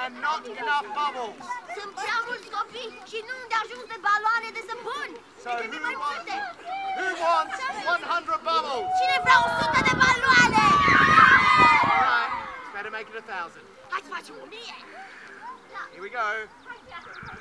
and not enough bubbles. Sunt prea mulți copii și nu de ajuns de baloane de săpun. So who wants 100 bubbles? Cine vrea 100 de baloane? All right, better make it 1,000. Hai să facem 1000. Here we go.